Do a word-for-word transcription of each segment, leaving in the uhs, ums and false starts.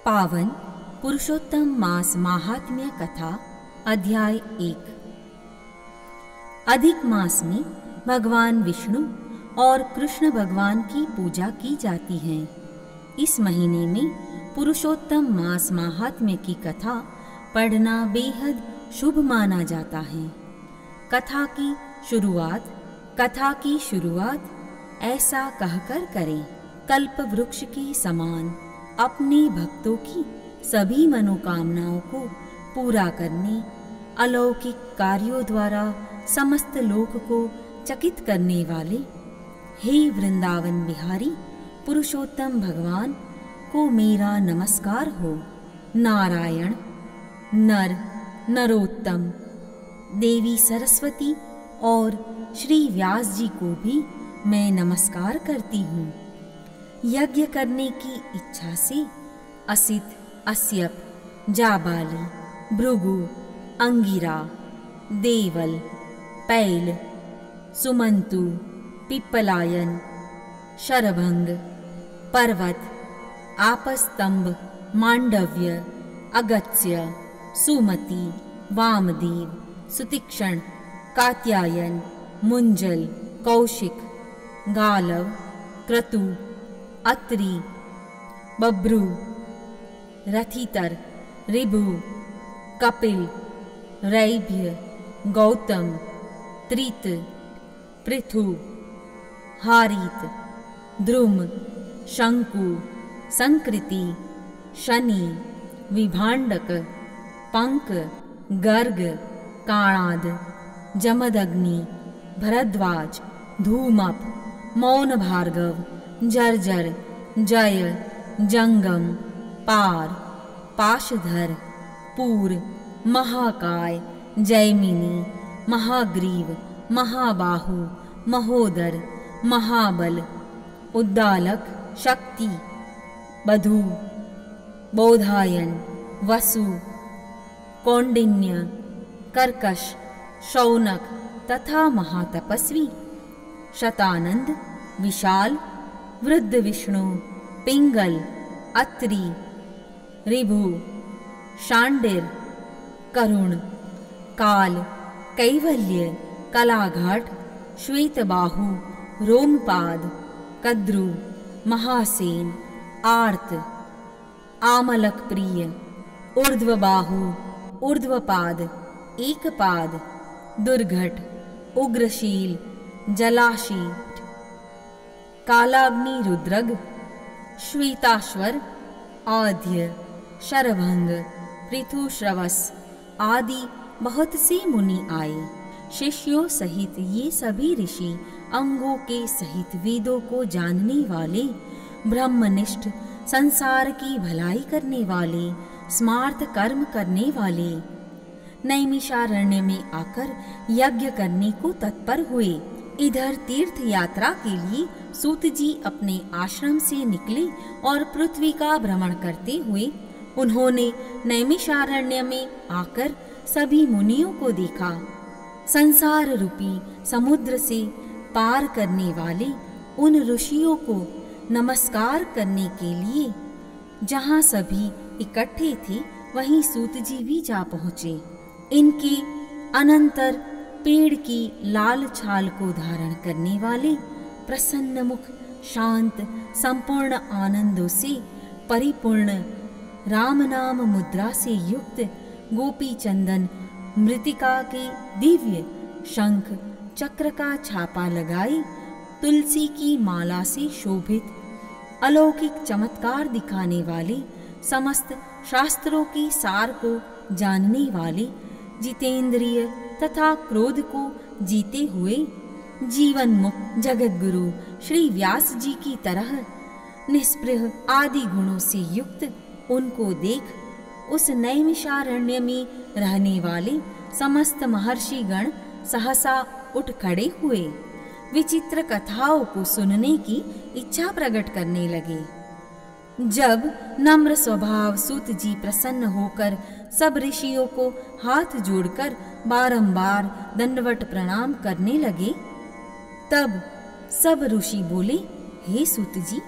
पावन पुरुषोत्तम मास महात्म्य कथा अध्याय एक। अधिक मास में भगवान विष्णु और कृष्ण भगवान की पूजा की जाती है। इस महीने में पुरुषोत्तम मास महात्म्य की कथा पढ़ना बेहद शुभ माना जाता है। कथा की शुरुआत कथा की शुरुआत ऐसा कहकर करें, कल्प वृक्ष के समान अपने भक्तों की सभी मनोकामनाओं को पूरा करने, अलौकिक कार्यों द्वारा समस्त लोक को चकित करने वाले हे वृंदावन बिहारी पुरुषोत्तम भगवान को मेरा नमस्कार हो। नारायण, नर, नरोत्तम, देवी सरस्वती और श्री व्यास जी को भी मैं नमस्कार करती हूँ। यज्ञ करने की इच्छा से असित, अस्यप, जाबाली, भृगु, अंगिरा, देवल, पैल, सुमंतु, पिप्पलायन, शरभंग, पर्वत, आपस्तंभ, मांडव्य, अगत्स्य, सुमति, वामदेव, सुतीक्षण, कात्यायन, मुंजल, कौशिक, गालव, क्रतु, अत्रि, बभ्रु, रथितर, ऋभु, कपिल, रैभ्य, गौतम, त्रित, पृथु, हारित, द्रुम, शंकु, संकृति, शनि, विभांडक, पंक, गर्ग, काणाद, जमदग्नि, भरद्वाज, धूमप, मौन भार्गव, जर्जर, जय, जंगम, पार, पाशधर, पूर, महाकाय, जैमिनी, महाग्रीव, महाबाहु, महोदर, महाबल, उद्दालक, शक्ति, बधू, बोधायन, वसु, कौंडिन्य, कर्कश, शौनक तथा महातपस्वी, शतानंद, विशाल, वृद्ध विष्णु, पिंगल, अत्रि, ऋभु, शांडिर, करुण, काल, कैवल्य, कलाघाट, श्वेतबाहु, रोमपाद, कद्रु, महासेन, आर्त, आमलक प्रिय, ऊर्ध्वबाहु, ऊर्ध्वपाद, एकपाद, दुर्घट, उग्रशील, जलाशीट, कालाग्नि रुद्रग, श्वेताश्वर, आद्य, शरभंग, पृथुश्रवस आदि बहुत से मुनि आए। शिष्यों सहित ये सभी ऋषि अंगों के सहित वेदों को जानने वाले, ब्रह्मनिष्ठ, संसार की भलाई करने वाले, स्मार्त कर्म करने वाले नैमिषारण्य में आकर यज्ञ करने को तत्पर हुए। इधर तीर्थ यात्रा के लिए सूत जी अपने आश्रम से निकले और पृथ्वी का भ्रमण करते हुए उन्होंने नैमिषारण्य में आकर सभी मुनियों को देखा। संसार रूपी समुद्र से पार करने वाले उन ऋषियों को नमस्कार करने के लिए जहाँ सभी इकट्ठे थे वहीं सूत जी भी जा पहुँचे। इनके अनंतर पेड़ की लाल छाल को धारण करने वाले प्रसन्न मुख, शांत, संपूर्ण आनंदों से परिपूर्ण, राम नाम मुद्रा से युक्त, गोपी चंदन मृतिका के दिव्य शंख चक्र का छापा लगाए, तुलसी की माला से शोभित, अलौकिक चमत्कार दिखाने वाले, समस्त शास्त्रों के सार को जानने वाले, जितेंद्रिय तथा क्रोध को जीते हुए जीवन मुक्त जगत गुरु श्री व्यास जी की तरह निष्पृह आदि गुणों से युक्त उनको देख उस नैमिषारण्य में रहने वाले समस्त महर्षि गण सहसा उठ खड़े हुए, विचित्र कथाओं को सुनने की इच्छा प्रकट करने लगे। जब नम्र स्वभाव सूत जी प्रसन्न होकर सब ऋषियों को हाथ जोड़कर बारंबार दंडवत प्रणाम करने लगे, तब सब ऋषि बोले, हे सूत जी,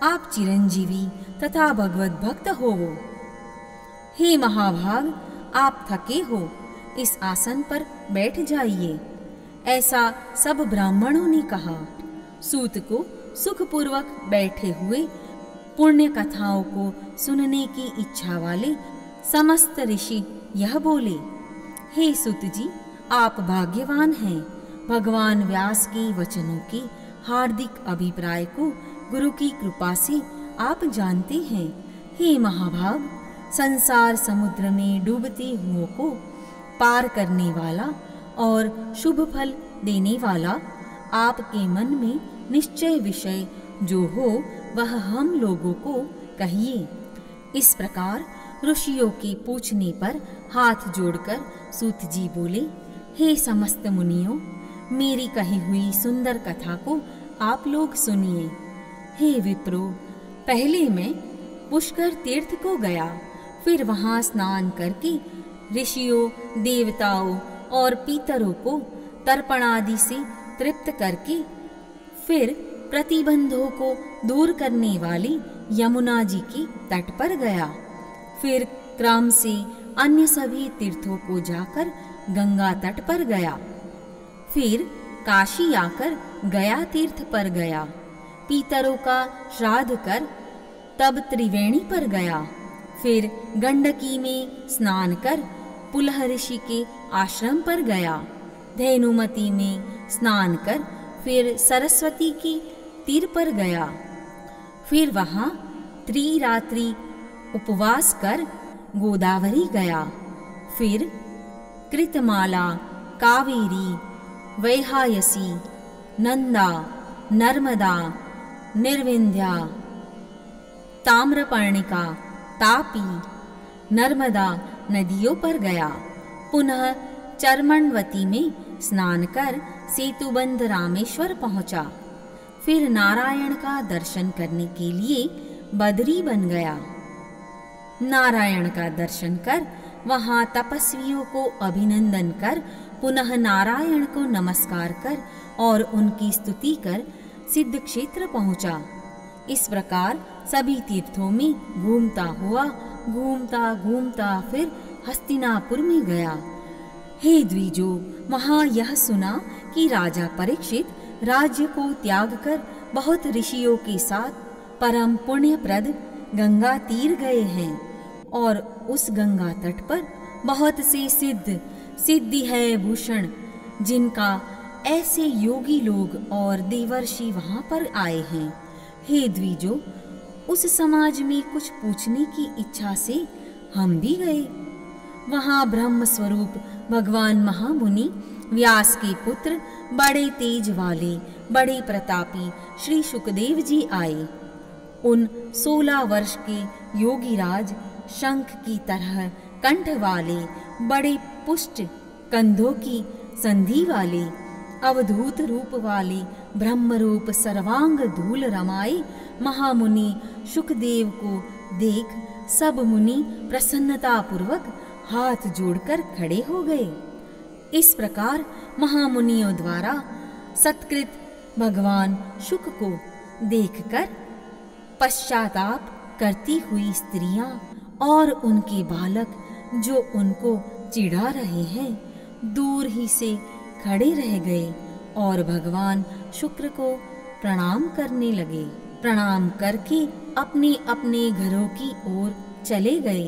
आप चिरंजीवी तथा भगवत भक्त होवो। हे महाभाग, आप थके हो, इस आसन पर बैठ जाइए। ऐसा सब ब्राह्मणों ने कहा। सूत को सुखपूर्वक बैठे हुए पुण्य कथाओं को सुनने की इच्छा वाले समस्त ऋषि यह बोले, हे सूत जी, आप भाग्यवान हैं। भगवान व्यास के वचनों के हार्दिक अभिप्राय को गुरु की कृपा से आप जानते हैं। हे महाभाग, संसार समुद्र में डूबते हुओं को पार करने वाला और शुभ फल देने वाला आपके मन में निश्चय विषय जो हो वह हम लोगों को कहिए। इस प्रकार ऋषियों के पूछने पर हाथ जोड़कर सूत जी बोले, हे समस्त मुनियों, मेरी कही हुई सुंदर कथा को आप लोग सुनिए। हे विप्रो, पहले मैं पुष्कर तीर्थ को गया, फिर वहां स्नान करके ऋषियों, देवताओं और पीतरों को तर्पण आदि से तृप्त करके फिर प्रतिबंधों को दूर करने वाली यमुना जी के तट पर गया। फिर क्रम से अन्य सभी तीर्थों को जाकर गंगा तट पर गया। फिर काशी आकर गया तीर्थ पर गया। पीतरों का श्राद्ध कर तब त्रिवेणी पर गया। फिर गंडकी में स्नान कर पुलह ऋषि के आश्रम पर गया। धेनुमती में स्नान कर फिर सरस्वती की तीर पर गया। फिर वहां त्रिरात्रि उपवास कर गोदावरी गया। फिर कृतमाला, कावेरी, वैहायसी, नंदा, नर्मदा, निर्विंध्या, ताम्रपर्णिका, तापी, नर्मदा नदियों पर गया। पुनः चर्मणवती में स्नान कर सेतुबंध रामेश्वर पहुंचा। फिर नारायण का दर्शन करने के लिए बदरी बन गया। नारायण का दर्शन कर वहां तपस्वियों को अभिनंदन कर पुनः नारायण को नमस्कार कर और उनकी स्तुति कर सिद्ध क्षेत्र पहुंचा। इस प्रकार सभी तीर्थों में घूमता हुआ घूमता घूमता फिर हस्तिनापुर में गया। हे द्विजो, वहां यह सुना कि राजा परीक्षित राज्य को त्याग कर बहुत ऋषियों के साथ परम पुण्यप्रद गंगा तीर गए हैं और उस गंगा तट पर बहुत से सिद्ध सिद्धि है भूषण जिनका ऐसे योगी लोग और देवर्षि वहां पर आए हैं। हे द्विजो, उस समाज में कुछ पूछने की इच्छा से हम भी गए। वहां ब्रह्म स्वरूप भगवान महामुनि व्यास के पुत्र बड़े तेज वाले बड़े प्रतापी श्री सुखदेव जी आए। उन सोलह वर्ष के योगीराज शंख की तरह कंठ वाले बड़े पुष्ट कंधों की संधि वाले अवधूत रूप वाले ब्रह्मरूप सर्वांग धूल रमाए महामुनि सुखदेव को देख सब मुनि प्रसन्नता पूर्वक हाथ जोड़कर खड़े हो गए। इस प्रकार महामुनियों द्वारा सत्कृत भगवान शुक को देखकर पश्चाताप करती हुई स्त्रियां और उनके बालक जो उनको चिढ़ा रहे हैं दूर ही से खड़े रह गए और भगवान शुक्र को प्रणाम करने लगे। प्रणाम करके अपने अपने घरों की ओर चले गए।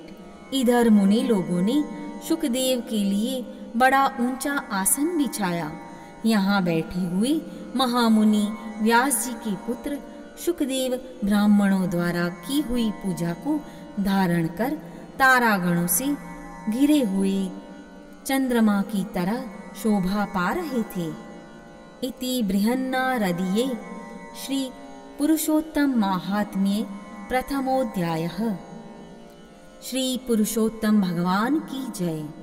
इधर मुनि लोगों ने शुकदेव के लिए बड़ा ऊंचा आसन बिछाया। यहाँ बैठे हुए महामुनि व्यास जी के पुत्र शुकदेव ब्राह्मणों द्वारा की हुई पूजा को धारण कर तारागणों से घिरे हुए चंद्रमा की तरह शोभा पा रहे थे। इति बृहन्नारदीये श्री पुरुषोत्तम माहात्म्ये प्रथमोऽध्यायः। श्री पुरुषोत्तम भगवान की जय।